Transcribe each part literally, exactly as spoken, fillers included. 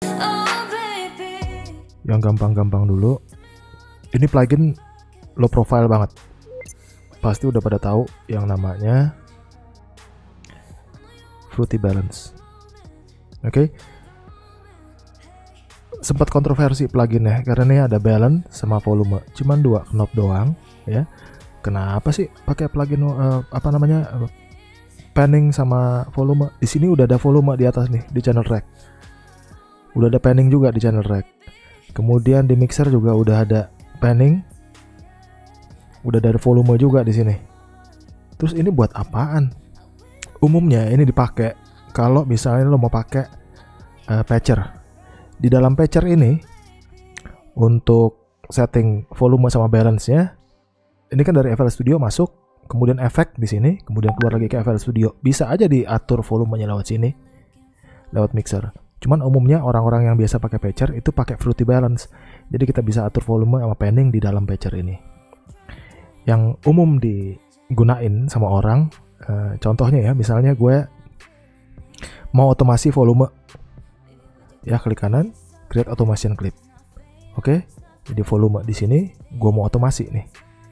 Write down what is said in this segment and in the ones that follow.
Yang gampang-gampang dulu. Ini plugin low profile banget. Pasti udah pada tahu yang namanya Fruity Balance. Oke. Okay. Sempat kontroversi pluginnya karena ini ada balance sama volume. Cuman dua knob doang, ya. Kenapa sih pakai plugin uh, apa namanya? Uh, panning sama volume? Di sini udah ada volume di atas nih di channel rack. Udah ada panning juga di channel rack. Kemudian di mixer juga udah ada panning. Udah ada volume juga di sini. Terus ini buat apaan? Umumnya ini dipakai kalau misalnya lo mau pakai uh, patcher. Di dalam patcher ini untuk setting volume sama balance-nya, ini kan dari F L Studio masuk, kemudian efek di sini, kemudian keluar lagi ke F L Studio. Bisa aja diatur volumenya lewat sini, lewat mixer. Cuman umumnya orang-orang yang biasa pakai patcher itu pakai Fruity Balance. Jadi kita bisa atur volume sama panning di dalam patcher ini. Yang umum digunain sama orang, uh, contohnya ya, misalnya gue mau otomasi volume, ya klik kanan, create automation clip. Oke, jadi volume di sini, gue mau otomasi nih.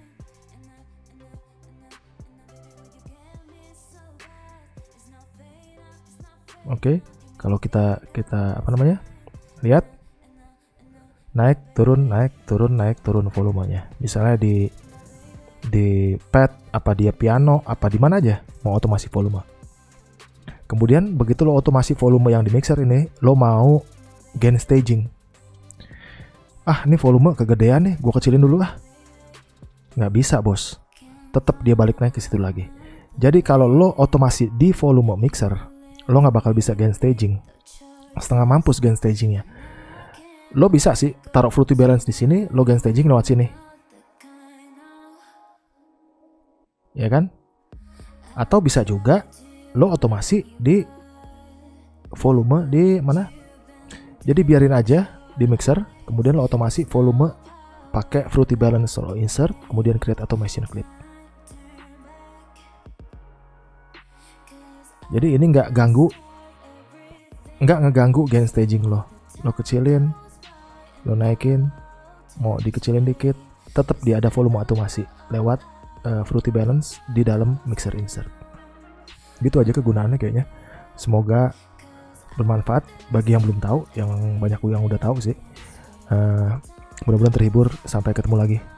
Oke, kalau kita kita apa namanya, lihat naik turun naik turun naik turun volumenya. Misalnya di di pad, apa dia piano, apa di mana aja mau otomasi volume. Kemudian begitu lo otomasi volume yang di mixer ini, lo mau gain staging. Ah, ini volume kegedean nih, gue kecilin dulu ah. Nggak bisa bos, tetap dia balik naik ke situ lagi. Jadi kalau lo otomasi di volume mixer, lo nggak bakal bisa gain staging. Setengah mampus gain stagingnya. Lo bisa sih taruh Fruity Balance di sini, lo gain staging lewat sini, ya kan? Atau bisa juga lo otomasi di volume di mana? Jadi biarin aja di mixer, kemudian lo otomasi volume pakai Fruity Balance, lo insert, kemudian create automation clip. Jadi ini nggak ganggu, nggak ngeganggu gain staging lo. Lo kecilin, lo naikin, mau dikecilin dikit, tetap dia ada volume otomasi lewat uh, Fruity Balance di dalam mixer insert. Gitu aja kegunaannya kayaknya. Semoga bermanfaat bagi yang belum tahu, yang banyak yang udah tahu sih. Uh, mudah-mudahan terhibur. Sampai ketemu lagi.